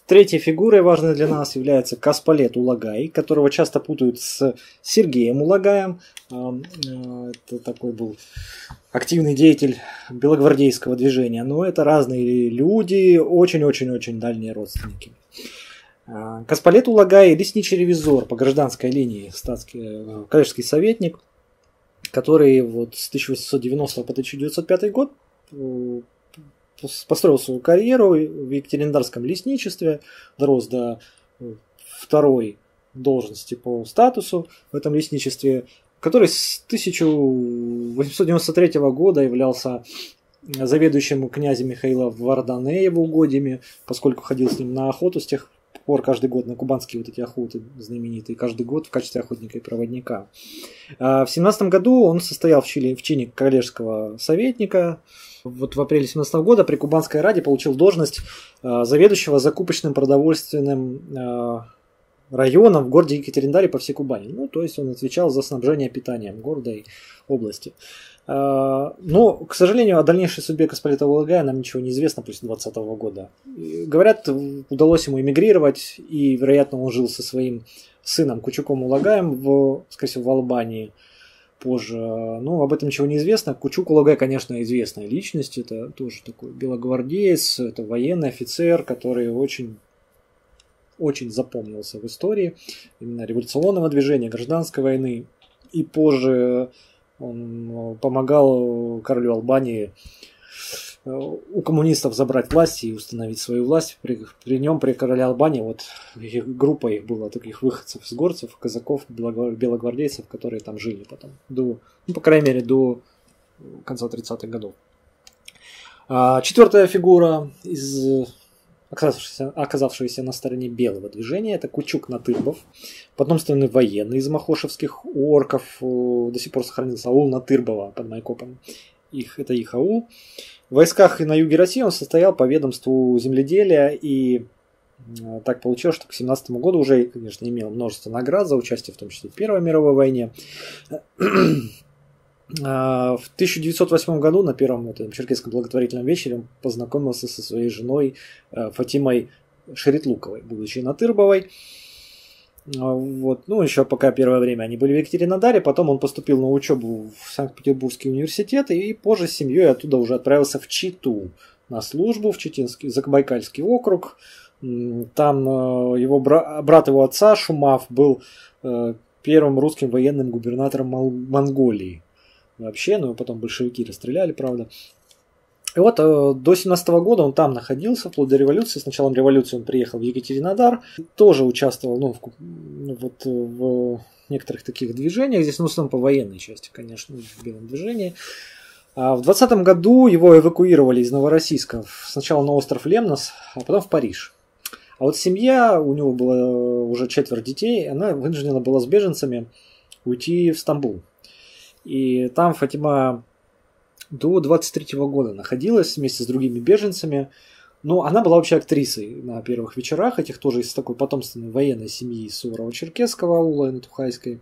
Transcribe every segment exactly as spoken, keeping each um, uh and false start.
Третьей фигурой важной для нас является Каспалет Улагай, которого часто путают с Сергеем Улагаем. Это такой был активный деятель белогвардейского движения. Но это разные люди, очень-очень-очень дальние родственники. Каспалет Улагай – лесничий ревизор по гражданской линии, статский, коллежский советник, который вот с тысяча восемьсот девяностого по тысяча девятьсот пятый год построил свою карьеру в Екатеринодарском лесничестве, дорос до второй должности по статусу в этом лесничестве, который с тысяча восемьсот девяносто третьего года являлся заведующим князем Михаила Варданеева угодьями, поскольку ходил с ним на охоту с тех пор каждый год на кубанские вот эти охоты знаменитые, каждый год в качестве охотника и проводника. В семнадцатом году он состоял в чине, в чине коллежского советника. Вот в апреле семнадцатого года при Кубанской Раде получил должность заведующего закупочным продовольственным районом в городе Екатериндаре по всей Кубани. Ну, то есть он отвечал за снабжение питанием города и области. Но, к сожалению, о дальнейшей судьбе Каспалета Улагая нам ничего не известно после двадцатого года. Говорят, удалось ему эмигрировать, и, вероятно, он жил со своим сыном Кучуком Улагаем, в, скорее всего, в Албании позже. Но об этом ничего не известно. Кучук Улагай, конечно, известная личность. Это тоже такой белогвардеец, это военный офицер, который очень, очень запомнился в истории именно революционного движения, гражданской войны. И позже он помогал королю Албании у коммунистов забрать власть и установить свою власть. При, при нем, при короле Албании, вот их, группа их была таких выходцев с горцев, казаков, белогвардейцев, которые там жили потом, до, ну, по крайней мере, до конца тридцатых годов. А, четвертая фигура из Оказавшийся, оказавшийся на стороне белого движения, это Кучук Натырбов, потомственный военный из махошевских орков. До сих пор сохранился аул Натырбова под Майкопом. Их, это их аул. В войсках на юге России он состоял по ведомству земледелия, и так получилось, что к семнадцатому году уже, конечно, имел множество наград за участие, в том числе в Первой мировой войне. В тысяча девятьсот восьмом году на первом этом черкесском благотворительном вечере он познакомился со своей женой Фатимой Шеретлуковой, будучи Натырбовой. Вот. Ну, еще пока первое время они были в Екатеринодаре, потом он поступил на учебу в Санкт-Петербургский университет и позже с семьей оттуда уже отправился в Читу на службу, в Читинский, Закабайкальский округ. Там его брат, брат его отца Шумав был первым русским военным губернатором Монголии. Вообще, но потом большевики расстреляли, правда. И вот э, до семнадцатого года он там находился, вплоть до революции. С началом революции он приехал в Екатеринодар, тоже участвовал ну, в, вот, в некоторых таких движениях. Здесь, ну, в основном по военной части, конечно, в белом движении. А в двадцатом году его эвакуировали из Новороссийска сначала на остров Лемнос, а потом в Париж. А вот семья, у него было уже четверо детей, она вынуждена была с беженцами уйти в Стамбул. И там Фатима до двадцать третьего года находилась вместе с другими беженцами. Но она была вообще актрисой на первых вечерах, этих тоже из такой потомственной военной семьи Суворова-Черкесского аула Натухайской.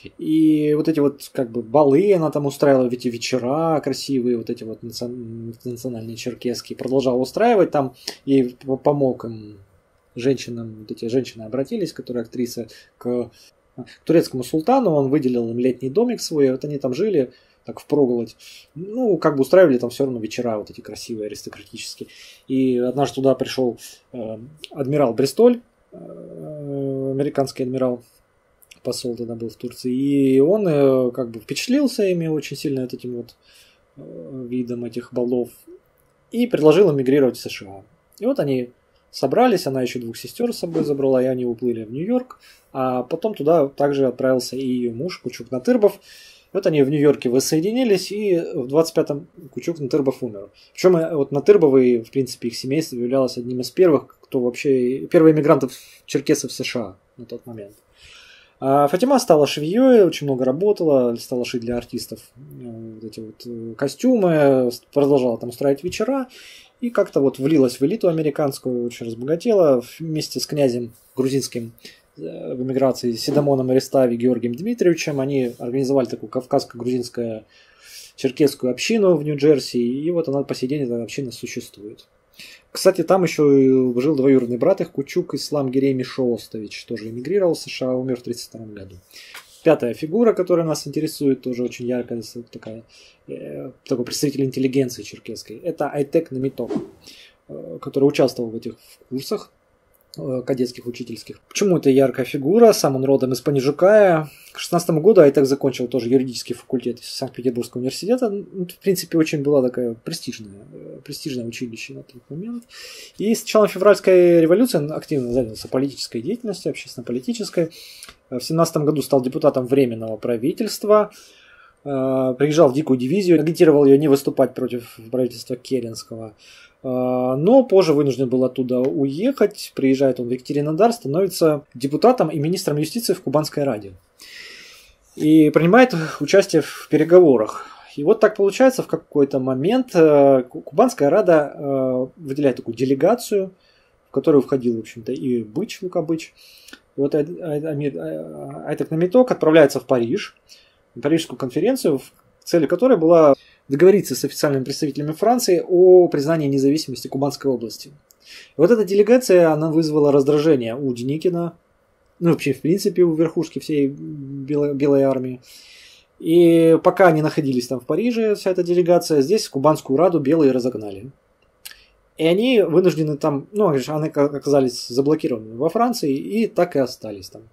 И вот эти вот как бы балы она там устраивала, эти вечера красивые, вот эти вот национальные черкесские, продолжала устраивать там, ей помог им женщинам, вот эти женщины обратились, которые актрисы, к к турецкому султану, он выделил им летний домик свой, вот они там жили, так впроголодь, ну, как бы устраивали там все равно вечера вот эти красивые, аристократические. И однажды туда пришел э, адмирал Бристоль, э, американский адмирал, посол тогда был в Турции, и он э, как бы впечатлился ими очень сильно, вот этим вот э, видом этих балов, и предложил эмигрировать в США. И вот они собрались, она еще двух сестер с собой забрала, и они уплыли в Нью-Йорк. А потом туда также отправился и ее муж Кучук Натырбов. Вот они в Нью-Йорке воссоединились, и в двадцать пятом Кучук Натырбов умер. Причем вот Натырбовы, в принципе, их семейство являлось одним из первых, кто вообще... Первые эмигрантов черкесов в США на тот момент. А Фатима стала швеей, очень много работала, стала шить для артистов вот эти вот костюмы, продолжала там устраивать вечера. И как-то вот влилась в элиту американскую, очень разбогатела вместе с князем грузинским в эмиграции Седамоном Аристави Георгием Дмитриевичем. Они организовали такую кавказско-грузинскую черкесскую общину в Нью-Джерси, и вот она по сей день, эта община существует. Кстати, там еще жил двоюродный брат их, Кучук Ислам Гирей Мишоостович, тоже эмигрировал в США, умер в тридцать втором году. Пятая фигура, которая нас интересует, тоже очень яркая, такая, э, такой представитель интеллигенции черкесской, это Айтек Намиток, э, который участвовал в этих курсах э, кадетских, учительских. Почему это яркая фигура? Сам он родом из Панижукая. К шестнадцатому году Айтек закончил тоже юридический факультет из Санкт-Петербургского университета. В принципе, очень была такая престижная, престижное училище на тот момент. И с началом февральской революции он активно занялся политической деятельностью, общественно-политической. В семнадцатом году стал депутатом Временного правительства. Приезжал в дикую дивизию, агитировал ее не выступать против правительства Керенского. Но позже вынужден был оттуда уехать. Приезжает он в Екатеринодар, становится депутатом и министром юстиции в Кубанской Раде. И принимает участие в переговорах. И вот так получается, в какой-то момент Кубанская Рада выделяет такую делегацию, в которую входил, в общем-то, и Быч, Лука Быч. И вот Айтек Намиток отправляется в Париж, на Парижскую конференцию, целью которой была договориться с официальными представителями Франции о признании независимости Кубанской области. И вот эта делегация, она вызвала раздражение у Деникина, ну вообще в принципе у верхушки всей Белой, Белой армии. И пока они находились там в Париже, вся эта делегация, здесь Кубанскую Раду белые разогнали. И они вынуждены там, ну, они оказались заблокированы во Франции и так и остались там.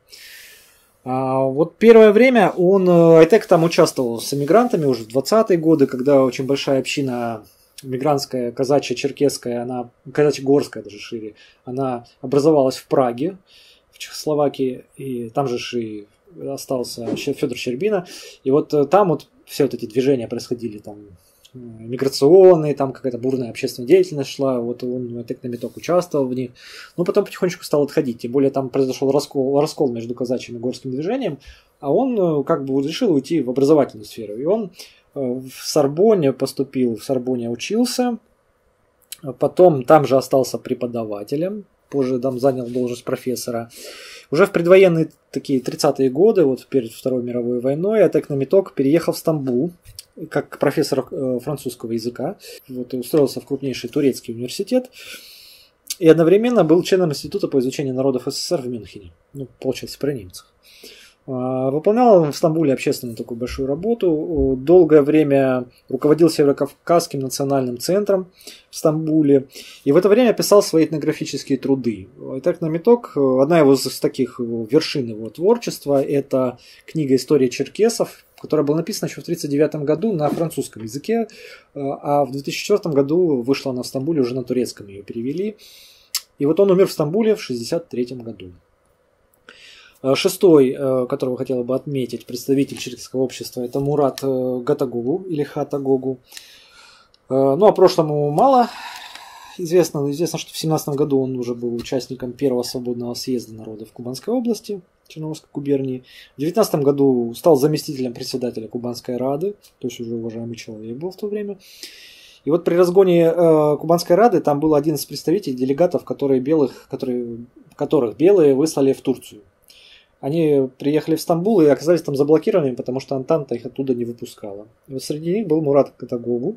А вот первое время он, Айтек там участвовал с эмигрантами уже в двадцатые годы, когда очень большая община мигрантская, казачья, черкесская, она, казачьегорская даже шире, она образовалась в Праге, в Чехословакии, и там же и остался Федор Щербина. И вот там вот все вот эти движения происходили там, миграционные, там какая-то бурная общественная деятельность шла, вот он Айтек Намиток участвовал в них, но потом потихонечку стал отходить, тем более там произошел раскол, раскол между казачьим и горским движением, а он как бы решил уйти в образовательную сферу, и он в Сорбонне поступил, в Сорбонне учился, потом там же остался преподавателем, позже там занял должность профессора. Уже в предвоенные такие тридцатые годы, вот перед Второй мировой войной, Айтек Намиток переехал в Стамбул как профессор французского языка, вот, и устроился в крупнейший турецкий университет, и одновременно был членом Института по изучению народов СССР в Мюнхене, ну, получается, при немцах. Выполнял в Стамбуле общественную такую большую работу, долгое время руководил Северокавказским национальным центром в Стамбуле, и в это время писал свои этнографические труды. Айтек Намиток, одна его из таких вершин его творчества, это книга «История черкесов», которая была написана еще в тысяча девятьсот тридцать девятом году на французском языке, а в две тысячи четвёртом году вышла она в Стамбуле, уже на турецком ее перевели. И вот он умер в Стамбуле в шестьдесят третьем году. Шестой, которого хотела бы отметить, представитель черкесского общества, это Мурат Гатагогу или Хатагогу. Ну, о прошлом ему мало известно, но известно, что в семнадцатом году он уже был участником первого свободного съезда народов Кубанской области, Черноморской губернии. В девятнадцатом году стал заместителем председателя Кубанской Рады, то есть уже уважаемый человек был в то время. И вот при разгоне э, Кубанской Рады там был один из представителей, делегатов, которые белых, которые, которых белые выслали в Турцию. Они приехали в Стамбул и оказались там заблокированными, потому что Антанта их оттуда не выпускала. И вот среди них был Мурат Гатагогу.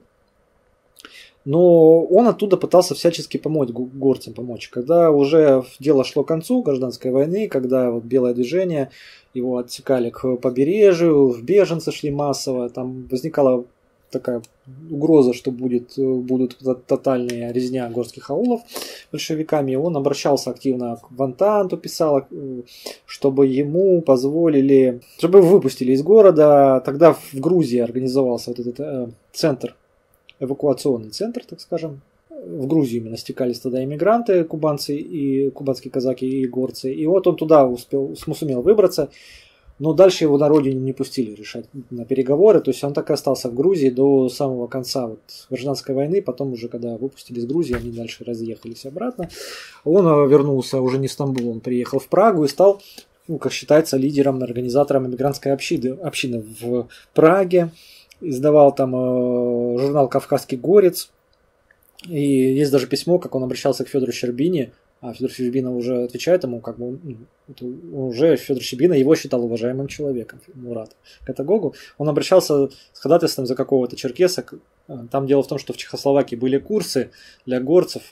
Но он оттуда пытался всячески помочь горцам, помочь. Когда уже дело шло к концу гражданской войны, когда вот белое движение, его отсекали к побережью, в беженцы шли массово, там возникала такая угроза, что будет, будут тотальная резня горских аулов большевиками. Он обращался активно в Антанту, писал, чтобы ему позволили, чтобы его выпустили из города. Тогда в Грузии организовался вот этот э, центр, эвакуационный центр, так скажем. В Грузию именно стекались тогда иммигранты, кубанцы, и кубанские казаки и горцы. И вот он туда успел, сумел выбраться. Но дальше его на родине не пустили решать на переговоры. То есть он так и остался в Грузии до самого конца вот гражданской войны. Потом уже, когда выпустили из Грузии, они дальше разъехались обратно. Он вернулся уже не в Стамбул, он приехал в Прагу и стал, ну, как считается, лидером, организатором иммигрантской общины, общины в Праге. Издавал там э, журнал «Кавказский горец». И есть даже письмо, как он обращался к Федору Щербине. А Федор Щербина уже отвечает ему, как бы уже Федор Щербина его считал уважаемым человеком, Мурат Гатагогу. Он обращался с ходатайством за какого-то черкеса. Там дело в том, что в Чехословакии были курсы для горцев,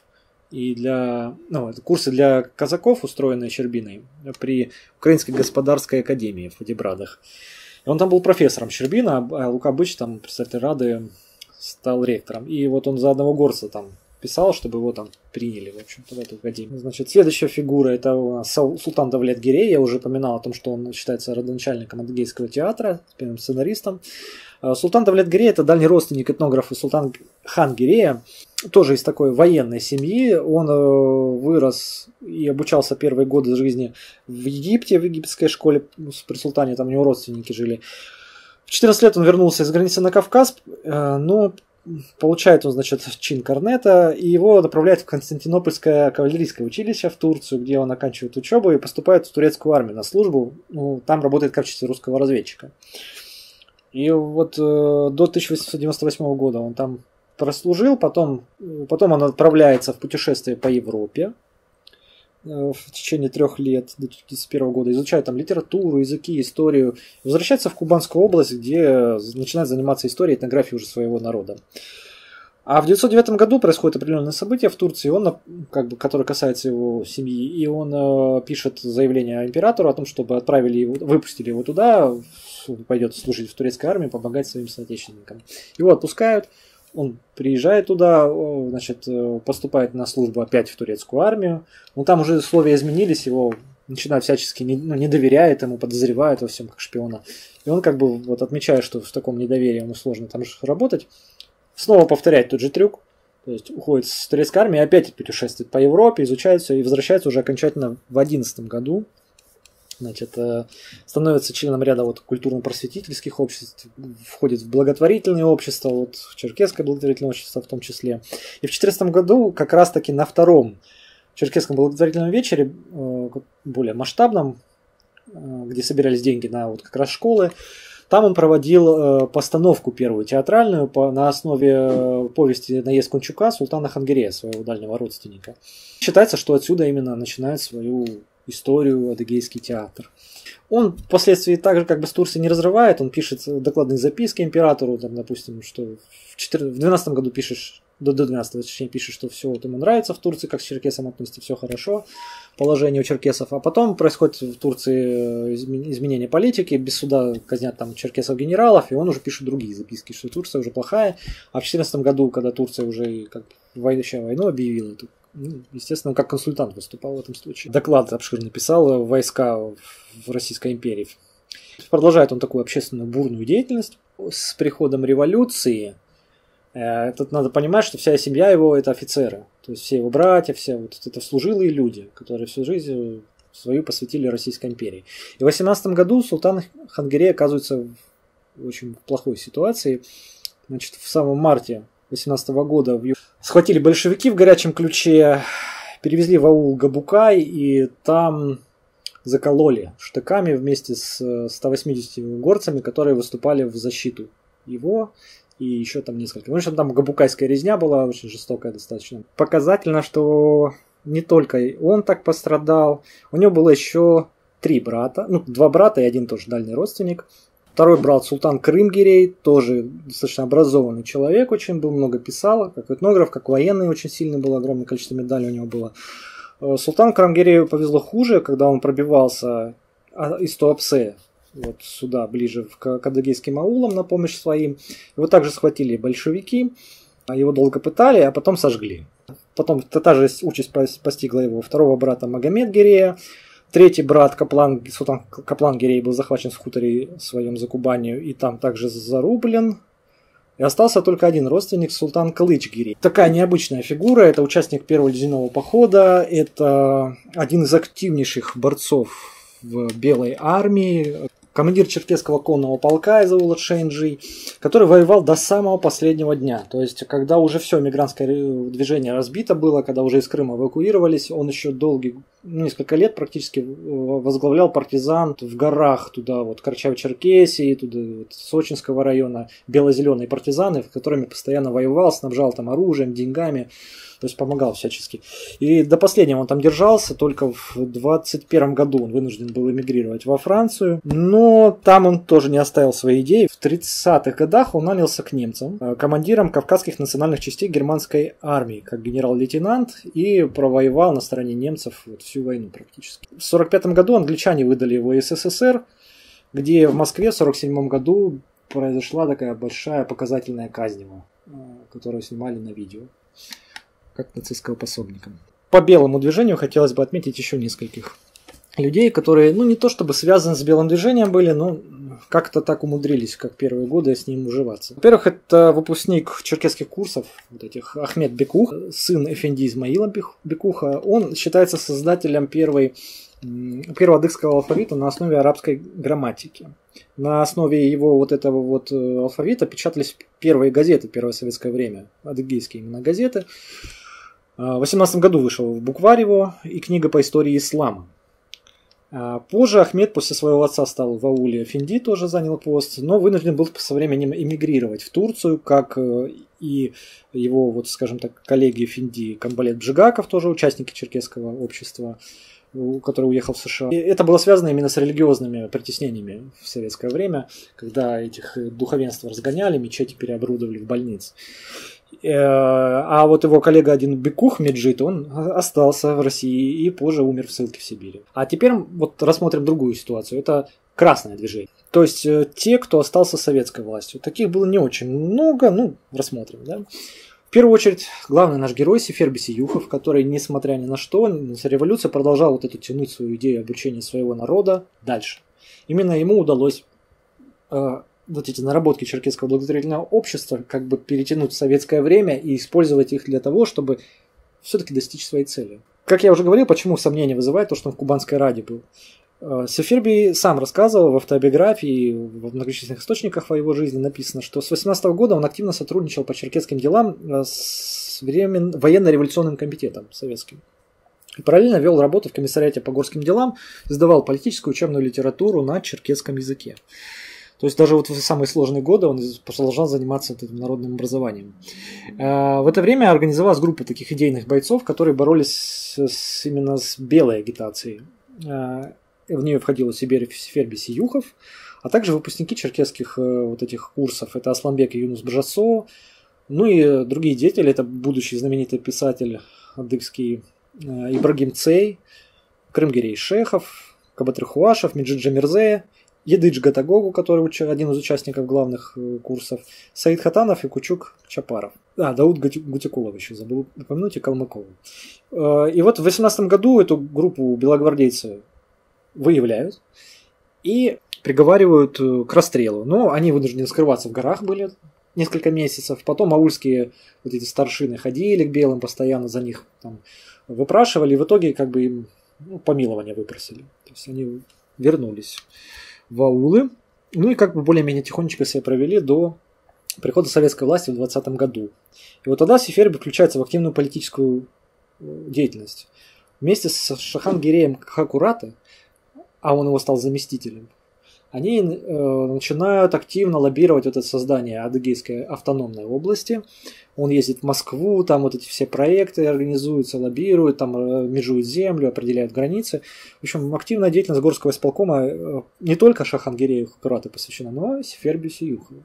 и для, ну, это курсы для казаков, устроенные Щербиной при Украинской господарской академии в Подибрадах. И он там был профессором Щербина, а Лука Быч, там, председатель Рады, стал ректором. И вот он за одного горца там писал, чтобы его там приняли, в общем-то, в эту академию. Значит, следующая фигура — это у нас Султан Давлет-Гирей. Я уже упоминал о том, что он считается родоначальником Адыгейского театра, первым сценаристом. Султан Давлет-Гирей — это дальний родственник этнографа Султан хан Гирея, тоже из такой военной семьи. Он вырос и обучался первые годы жизни в Египте, в египетской школе при султане, там у него родственники жили. В четырнадцать лет он вернулся из границы на Кавказ, но получает он, значит, чин корнета, и его направляют в Константинопольское кавалерийское училище в Турцию, где он оканчивает учебу и поступает в турецкую армию на службу. Ну, там работает в качестве русского разведчика. И вот э, до тысяча восемьсот девяносто восьмого года он там прослужил, потом, потом он отправляется в путешествие по Европе э, в течение трех лет, до тысяча девятьсот тридцать первого года, изучает там литературу, языки, историю, возвращается в Кубанскую область, где начинает заниматься историей и этнографией уже своего народа. А в девятьсот девятом году происходит определенное событие в Турции, он, как бы, которое касается его семьи, и он э, пишет заявление императору о том, чтобы отправили его, выпустили его туда, пойдет служить в турецкой армии, помогать своим соотечественникам. Его отпускают, он приезжает туда, значит, поступает на службу опять в турецкую армию. Но там уже условия изменились, его начинают всячески не, ну, не доверяют ему, подозревают во всем как шпиона. И он как бы вот отмечает, что в таком недоверии ему сложно там работать. Снова повторяет тот же трюк. То есть уходит с турецкой армии, опять путешествует по Европе, изучает все и возвращается уже окончательно в две тысячи одиннадцатом году. Значит, становится членом ряда вот культурно-просветительских обществ, входит в благотворительные общества, вот в Черкесское благотворительное общество в том числе. И в две тысячи четырнадцатом году как раз-таки на втором Черкесском благотворительном вечере, более масштабном, где собирались деньги на вот как раз школы, там он проводил постановку первую театральную по, на основе повести «Наезд Кунчука» Султана хан Гирея, своего дальнего родственника. Считается, что отсюда именно начинает свою историю адыгейский театр. Он впоследствии также как бы с Турцией не разрывает, он пишет докладные записки императору, там, допустим, что в двенадцатом году пишешь, до двенадцатого, точнее, пишет, что все вот ему нравится в Турции, как с черкесам относится, все хорошо, положение у черкесов. А потом происходит в Турции изменение политики, без суда казнят там черкесов-генералов, и он уже пишет другие записки, что Турция уже плохая. А в две тысячи четырнадцатом году, когда Турция уже как военную войну объявила, то, ну, естественно, он как консультант выступал в этом случае. Доклад обширный писал войска в Российской империи. Продолжает он такую общественную бурную деятельность. С приходом революции, э, тут надо понимать, что вся семья его это офицеры. То есть все его братья, все вот это служилые люди, которые всю жизнь свою посвятили Российской империи. И в восемнадцатом году Султан хан Гирей оказывается в очень плохой ситуации. Значит, в самом марте восемнадцатого года в... схватили большевики в горячем ключе, перевезли в аул Габукай и там закололи штыками вместе с ста восьмидесятью горцами, которые выступали в защиту его и еще там несколько. Потому что там габукайская резня была очень жестокая достаточно. Показательно, что не только он так пострадал, у него было еще три брата, ну два брата и один тоже дальний родственник. Второй брат Султан Крым-Гирей, тоже достаточно образованный человек, очень был, много писал, как этнограф, как военный очень сильный был, огромное количество медалей у него было. Султан Крым-Гирею повезло хуже, когда он пробивался из Туапсе вот сюда, ближе к адыгейским аулам на помощь своим. Его также схватили большевики, его долго пытали, а потом сожгли. Потом та же участь постигла его второго брата Магомед-Гирея. Третий брат Каплан, Султан Каплан-Гирей был захвачен в хуторе своем за Кубанью и там также зарублен. И остался только один родственник, Султан Кылыч-Гирей. Такая необычная фигура, это участник первого ледяного похода, это один из активнейших борцов в Белой армии, командир черкесского конного полка из аула Шенджи, который воевал до самого последнего дня. То есть, когда уже все мигрантское движение разбито было, когда уже из Крыма эвакуировались, он еще долгие, несколько лет практически возглавлял партизан в горах, туда вот Карачаево-Черкесии, туда вот, Сочинского района, бело-зеленые партизаны, с которыми постоянно воевал, снабжал там оружием, деньгами. То есть помогал всячески. И до последнего он там держался, только в двадцать первом году он вынужден был эмигрировать во Францию. Но там он тоже не оставил свои идеи. В тридцатых годах он нанялся к немцам, командиром кавказских национальных частей германской армии, как генерал-лейтенант, и провоевал на стороне немцев вот всю войну практически. В сорок пятом году англичане выдали его эс эс эс эр, где в Москве в сорок седьмом году произошла такая большая показательная казнь его, которую снимали на видео, как нацистского пособника. По белому движению хотелось бы отметить еще нескольких людей, которые, ну, не то чтобы связаны с белым движением были, но как-то так умудрились, как первые годы, с ним уживаться. Во-первых, это выпускник черкесских курсов, вот этих Ахмед Бекух, сын Эфенди Измаила Бекуха. Он считается создателем первой, первого адыгского алфавита на основе арабской грамматики. На основе его вот этого вот алфавита печатались первые газеты, первое советское время, адыгейские именно газеты. В восемнадцатом году вышел в букварь его и книга по истории ислама. Позже Ахмед после своего отца стал в ауле Эфенди, тоже занял пост, но вынужден был со временем эмигрировать в Турцию, как и его, вот, скажем так, коллеги Эфенди Камбалет Бжигаков, тоже участники черкесского общества, который уехал в США. И это было связано именно с религиозными притеснениями в советское время, когда этих духовенства разгоняли, мечети переоборудовали в больницы. А вот его коллега один Бекух Меджид, он остался в России и позже умер в ссылке в Сибири. А теперь вот рассмотрим другую ситуацию. Это красное движение. То есть те, кто остался с советской властью. Таких было не очень много, ну, рассмотрим, да. В первую очередь, главный наш герой Сефер Бесиюхов, который, несмотря ни на что, революция продолжал вот эту тянуть свою идею обучения своего народа дальше. Именно ему удалось э, вот эти наработки черкесского благотворительного общества как бы перетянуть в советское время и использовать их для того, чтобы все-таки достичь своей цели. Как я уже говорил, почему сомнения вызывает то, что он в Кубанской Раде был. Сеферби сам рассказывал в автобиографии, в многочисленных источниках о его жизни написано, что с восемнадцатого года он активно сотрудничал по черкесским делам с времен... военно-революционным комитетом советским. И параллельно вел работу в комиссариате по горским делам, издавал политическую учебную литературу на черкесском языке. То есть даже вот в самые сложные годы он продолжал заниматься этим народным образованием. В это время организовалась группа таких идейных бойцов, которые боролись с, именно с белой агитацией. В нее входил Сефер Бесиюхов, а также выпускники черкесских вот этих курсов. Это Асланбек и Юнус Бжасо, ну и другие деятели. Это будущий знаменитый писатель адыгский Ибрагим Цей, Крымгерей Шехов, Кабатыр Хуашев, Меджид Джамирзе, Едыдж Гатагогу, который один из участников главных курсов, Саид Хатанов и Кучук Чапаров. А, Дауд Гутикулов еще забыл упомянуть, и Калмыкову. И вот в восемнадцатом году эту группу белогвардейцев выявляют и приговаривают к расстрелу. Но они вынуждены скрываться в горах были несколько месяцев. Потом аульские вот эти старшины ходили к белым, постоянно за них там выпрашивали. И в итоге как бы им ну, помилование выпросили. То есть они вернулись в аулы. Ну и как бы более-менее тихонечко себя провели до прихода советской власти в двадцатом году. И вот тогда Сеферби включается в активную политическую деятельность. Вместе с Шахангиреем Хакурата, а он его стал заместителем, они э, начинают активно лоббировать это создание Адыгейской автономной области. Он ездит в Москву, там вот эти все проекты организуются, лоббируют, там э, межуют землю, определяют границы. В общем, активная деятельность горского исполкома э, не только Шахангирею Хакурату посвящена, но и Сеферби Бесиюхову.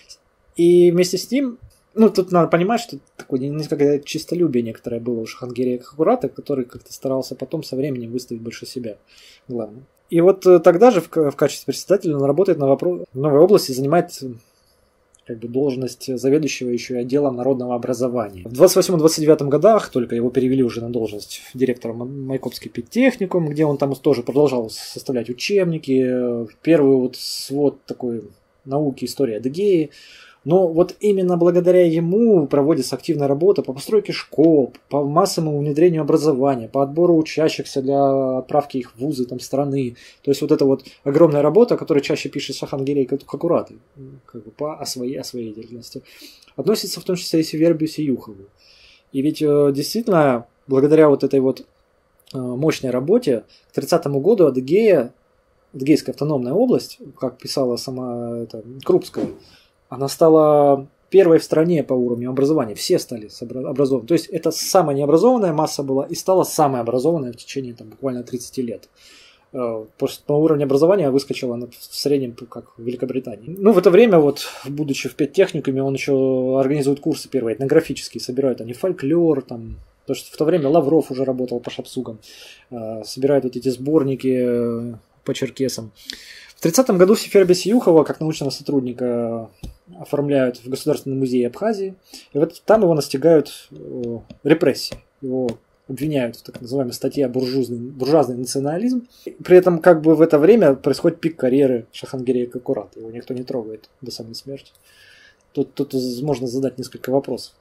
И вместе с ним, ну тут надо понимать, что такое несколько чистолюбие некоторое было у Шахангирея Хакурата, который как-то старался потом со временем выставить больше себя главным. И вот тогда же в, в качестве председателя он работает на вопрос, в новой области, занимает как бы, должность заведующего еще и отделом народного образования. В двадцать восьмом — двадцать девятом годах только его перевели уже на должность директора Майкопский педтехникум, где он там тоже продолжал составлять учебники, первый вот свод такой науки, истории Адыгеи. Но вот именно благодаря ему проводится активная работа по постройке школ, по массовому внедрению образования, по отбору учащихся для отправки их в вузы там, страны. То есть вот эта вот огромная работа, которую чаще пишет Шахангирей Хакурат как бы по, о, своей, о своей деятельности, относится в том числе и Сеферу Бесиюхову. И ведь действительно, благодаря вот этой вот мощной работе, к тридцатому году Адыгея, Адыгейская автономная область, как писала сама это, Крупская, она стала первой в стране по уровню образования. Все стали образованы. То есть это самая необразованная масса была и стала самой образованной в течение там, буквально тридцати лет. По, по уровню образования выскочила она в среднем, как в Великобритании. Ну, в это время, вот, будучи в педтехникуме, он еще организует курсы первые этнографические, собирают они фольклор, там, потому что в то время Лавров уже работал по шапсугам, собирают вот эти сборники по черкесам. В тридцатом году Сефербия Сиюхова, как научного сотрудника, оформляют в Государственном музее Абхазии, и вот там его настигают репрессии. Его обвиняют в так называемой статье буржуазный, буржуазный национализм. При этом как бы в это время происходит пик карьеры Шахангирея Кокурата. Его никто не трогает до самой смерти. Тут, тут можно задать несколько вопросов.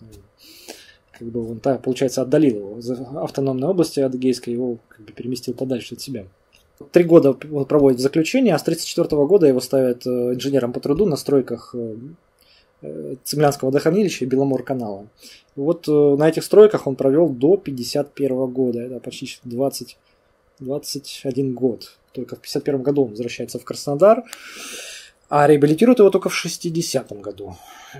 Как бы он, так, получается, отдалил его из автономной области адыгейской, его как бы переместил подальше от себя. Три года он проводит в заключении, а с тридцать четвёртого года его ставят инженером по труду на стройках Цемлянского водохранилища и Беломор-канала. Вот на этих стройках он провел до пятьдесят первого года, это почти двадцать, двадцать один год. Только в пятьдесят первом году он возвращается в Краснодар, а реабилитируют его только в шестидесятом году.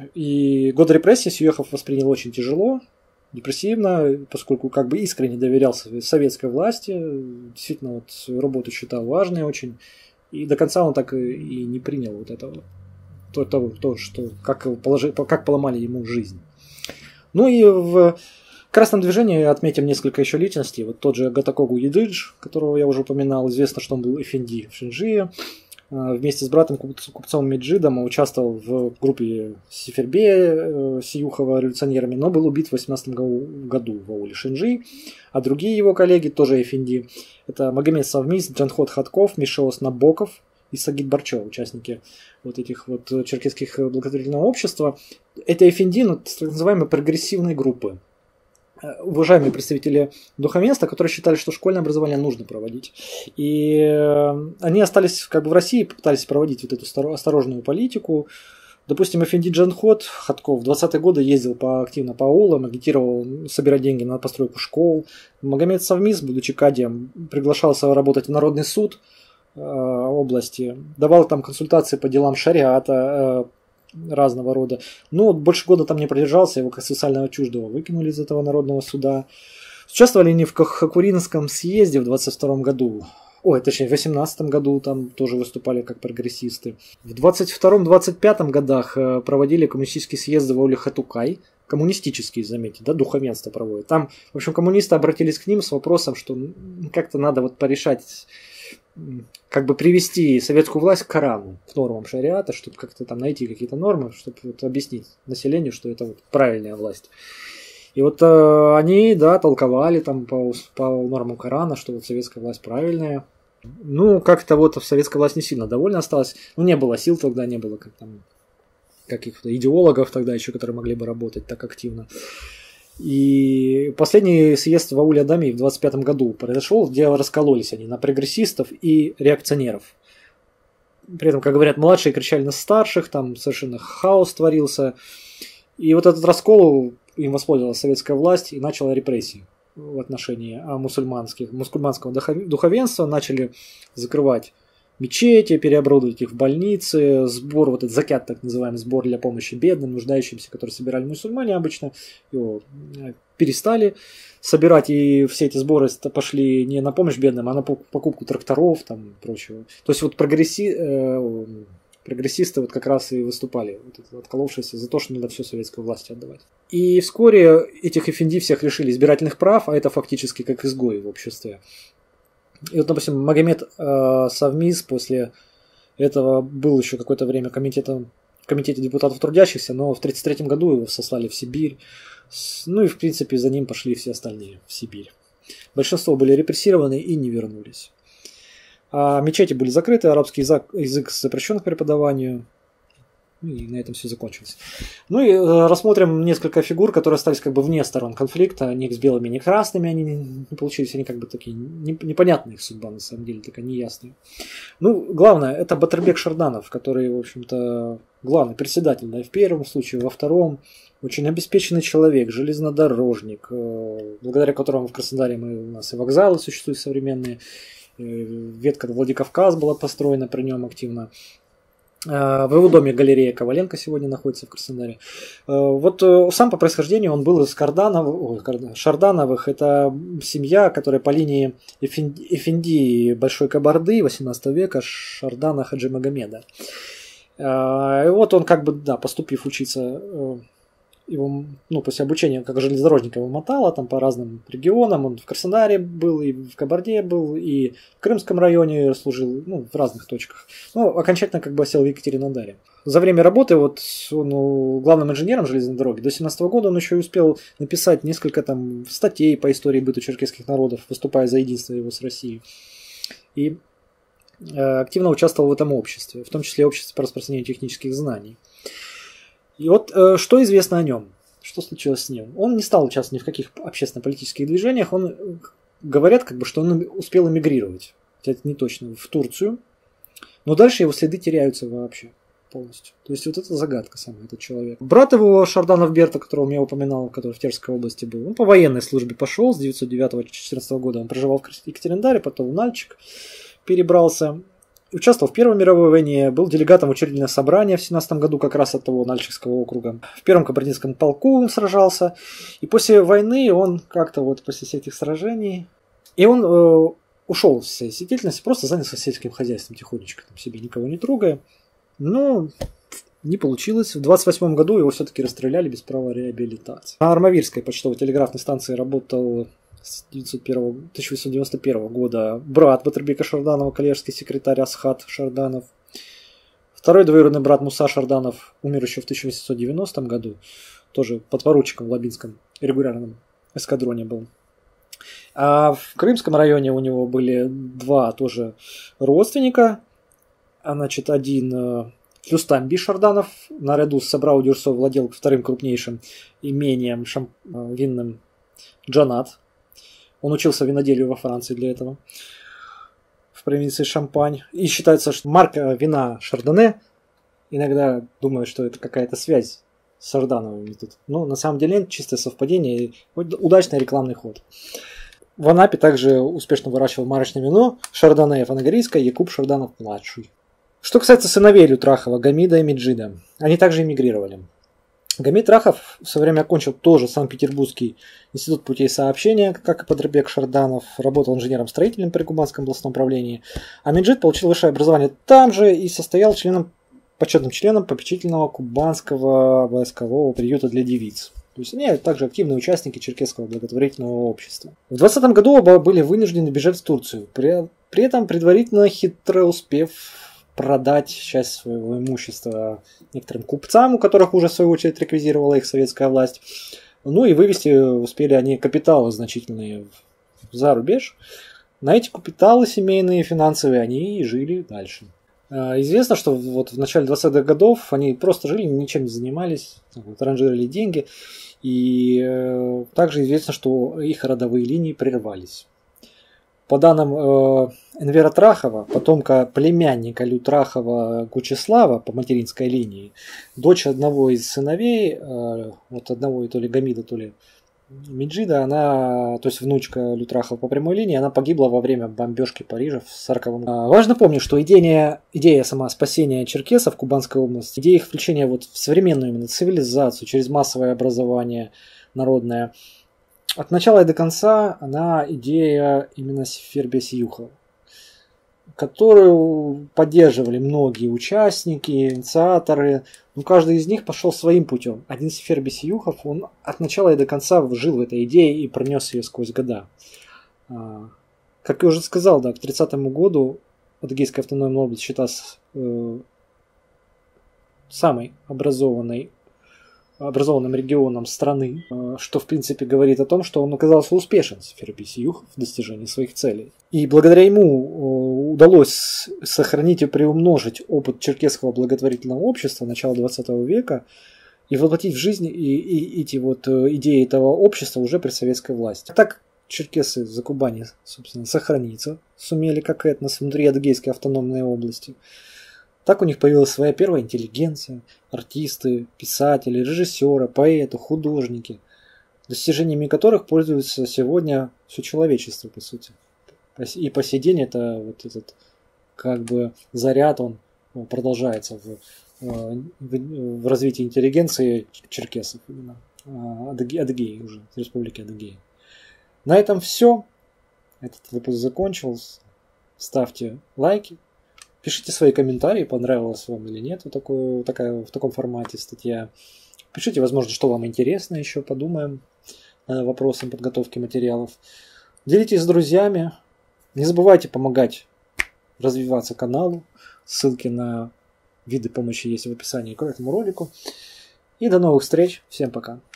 И год репрессий Сиюхов воспринял очень тяжело, депрессивно, поскольку как бы искренне доверял советской власти, действительно вот свою работу считал важной очень, и до конца он так и не принял вот этого. То, то, то что как, положи, как поломали ему жизнь. Ну и в красном движении отметим несколько еще личностей. Вот тот же Гатакогу Едыдж, которого я уже упоминал. Известно, что он был эфенди в Шинджие. Вместе с братом купцом Меджидом участвовал в группе Сефербея Сиюхова революционерами, но был убит в восемнадцатом году в ауле Шинджи. А другие его коллеги, тоже эфенди, это Магомед Савмис, Джанхот Хатков, Мишеос Набоков и Сагид Барчо, участники вот этих вот черкесских благотворительного общества. Это эфенди, ну, так называемые прогрессивные группы. Уважаемые представители духовенства, которые считали, что школьное образование нужно проводить. И они остались как бы в России, попытались проводить вот эту осторожную политику. Допустим, эфенди Джанхот Хатков в двадцатые годы ездил по, активно по аулам, агитировал собирать деньги на постройку школ. Магомед Савмис, будучи кадием, приглашался работать в Народный суд области, давал там консультации по делам шариата разного рода. Но больше года там не продержался, его как социального чуждого выгнали из этого народного суда. Участвовали они в Хакуринском съезде в двадцать втором году. Ой, точнее, в восемнадцатом году там тоже выступали как прогрессисты. В двадцать втором — двадцать пятом годах проводили коммунистические съезды в ауле Хатукай. Коммунистические, заметьте, да, духовенство проводит. Там, в общем, коммунисты обратились к ним с вопросом, что как-то надо вот порешать, как бы привести советскую власть к Корану, к нормам шариата, чтобы как-то там найти какие-то нормы, чтобы вот объяснить населению, что это вот правильная власть. И вот э, они, да, толковали там по, по нормам Корана, что вот советская власть правильная. Ну, как-то вот советская власть не сильно довольна осталась. Ну, не было сил тогда, не было как там каких-то идеологов тогда еще, которые могли бы работать так активно. И последний съезд в ауле Адамии в двадцать пятом году произошел, где раскололись они на прогрессистов и реакционеров. При этом, как говорят, младшие кричали на старших, там совершенно хаос творился. И вот этот раскол им воспользовалась советская власть и начала репрессии в отношении мусульманских, мусульманского духовенства. Начали закрывать мечети, переоборудовать их в больницы, сбор, вот этот закят, так называемый сбор для помощи бедным, нуждающимся, которые собирали мусульмане обычно, его перестали собирать, и все эти сборы пошли не на помощь бедным, а на покупку тракторов там и прочего. То есть вот прогресси... э, прогрессисты вот как раз и выступали, вот, отколовшиеся за то, что надо все советской власти отдавать. И вскоре этих эфенди всех лишили избирательных прав, а это фактически как изгои в обществе. И вот, допустим, Магомед э, Савмис после этого был еще какое-то время комитетом, в комитете депутатов трудящихся, но в тридцать третьем году его сослали в Сибирь. Ну и, в принципе, за ним пошли все остальные в Сибирь. Большинство были репрессированы и не вернулись. А мечети были закрыты, арабский язык, язык запрещен к преподаванию. И на этом все закончилось. Ну и э, рассмотрим несколько фигур, которые остались как бы вне сторон конфликта. Ни с белыми, ни красными они не, не получились. Они как бы такие не, непонятные их судьба, на самом деле, такая неясная. Ну, главное, это Батырбек Шарданов, который, в общем-то, главный председатель, да, в первом случае, во втором. Очень обеспеченный человек, железнодорожник, э, благодаря которому в Краснодаре мы, у нас и вокзалы существуют современные. Ветка Владикавказ была построена при нем активно. В его доме галерея Коваленко сегодня находится в Краснодаре. Вот сам по происхождению он был из Карданов, Шардановых. Это семья, которая по линии Эфенди Большой Кабарды восемнадцатого века Шардана Хаджи Магомеда. И вот он как бы, да, поступив учиться, его, ну, после обучения как железнодорожника его мотало там по разным регионам. Он в Краснодаре был, и в Кабарде был, и в Крымском районе служил, ну, в разных точках. Ну, окончательно как бы осел в Екатеринодаре. За время работы вот он ну, главным инженером железной дороги. До семнадцатого года он еще и успел написать несколько там статей по истории быта черкесских народов, выступая за единство его с Россией. И э, активно участвовал в этом обществе, в том числе обществе по распространению технических знаний. И вот э, что известно о нем, что случилось с ним. Он не стал участвовать ни в каких общественно-политических движениях. Он, говорят, как бы, что он успел эмигрировать, хотя это не точно, в Турцию. Но дальше его следы теряются вообще полностью. То есть вот это загадка сама, этот человек. Брат его, Шарданов Берта, которого я упоминал, который в Терской области был, он по военной службе пошел с девятьсот девятого — девятьсот четырнадцатого года. Он проживал в Екатериндаре, потом в Нальчик перебрался. Участвовал в Первой мировой войне, был делегатом учредительного собрания в семнадцатом году как раз от того Нальчикского округа. В Первом кабардинском полку он сражался. И после войны он как-то вот после всех этих сражений... И он э, ушел с всей деятельности, просто занялся сельским хозяйством тихонечко, там, себе никого не трогая. Но не получилось. В двадцать восьмом году его все-таки расстреляли без права реабилитации. На Армавирской почтово-телеграфной станции работал... с тысяча восемьсот девяносто первого года брат Батырбека Шарданова, коллежский секретарь Асхат Шарданов. Второй двоюродный брат Муса Шарданов умер еще в тысяча восемьсот девяностом году, тоже подпоручиком в Лабинском регулярном эскадроне был. А в Крымском районе у него были два тоже родственника. Значит, один Флюстамби Шарданов, наряду с Сабрау Дюрсо владел вторым крупнейшим имением шамп... винным Джанат. Он учился виноделию во Франции для этого, в провинции Шампань. И считается, что марка вина Шардоне, иногда думают, что это какая-то связь с Шардановыми тут. Но на самом деле чистое совпадение и удачный рекламный ход. В Анапе также успешно выращивал марочное вино Шардоне Фанагорийское Якуб Шарданов-младший. Что касается сыновей Лютрахова, Гамида и Меджида, они также эмигрировали. Гамид Рахов в свое время окончил тоже Санкт-Петербургский институт путей сообщения, как и Батырбек Шарданов, работал инженером-строителем при Кубанском областном управлении, а Меджид получил высшее образование там же и состоял членом, почетным членом попечительного Кубанского войскового приюта для девиц. То есть они также активные участники черкесского благотворительного общества. В двадцатом году оба были вынуждены бежать в Турцию, при, при этом предварительно хитро успев продать часть своего имущества некоторым купцам, у которых уже в свою очередь реквизировала их советская власть. Ну и вывести успели они капиталы значительные за рубеж. На эти капиталы семейные, финансовые, они и жили дальше. Известно, что вот в начале двадцатых годов они просто жили, ничем не занимались, транжирили деньги. И также известно, что их родовые линии прервались. По данным э, Энвера Трахова, потомка племянника Лютрахова Кучеслава по материнской линии, дочь одного из сыновей, э, вот одного то ли Гамида, то ли Меджида, она, то есть внучка Лютрахова по прямой линии, она погибла во время бомбежки Парижа в сороковом году. Важно помнить, что идея, идея сама спасения черкесов в Кубанской области, идея их включения вот в современную именно цивилизацию через массовое образование народное, от начала и до конца она идея именно Сефербия Сиюхова, которую поддерживали многие участники, инициаторы. Но каждый из них пошел своим путем. Один Сефербий Сиюхов, он от начала и до конца жил в этой идее и пронес ее сквозь года. Как я уже сказал, да, к тридцатому году Адыгейская автономная область считалась э, самой образованной образованным регионом страны, что в принципе говорит о том, что он оказался успешен, Сефербий Сиюхов, в достижении своих целей. И благодаря ему удалось сохранить и приумножить опыт черкесского благотворительного общества начала двадцатого века и воплотить в жизнь и, и, эти вот идеи этого общества уже при советской власти. Так черкесы за Кубани, собственно, сохраниться сумели как этнос внутри Адыгейской автономной области. Так у них появилась своя первая интеллигенция, артисты, писатели, режиссеры, поэты, художники, достижениями которых пользуется сегодня все человечество, по сути. И по сей день это вот этот как бы заряд, он продолжается в, в, в развитии интеллигенции черкесов, именно Адыгеи уже, Республики Адыгея. На этом все. Этот выпуск закончился. Ставьте лайки. Пишите свои комментарии, понравилось вам или нет вот такое, такая, в таком формате статья. Пишите, возможно, что вам интересно еще, подумаем над вопросом подготовки материалов. Делитесь с друзьями. Не забывайте помогать развиваться каналу. Ссылки на виды помощи есть в описании к этому ролику. И до новых встреч. Всем пока.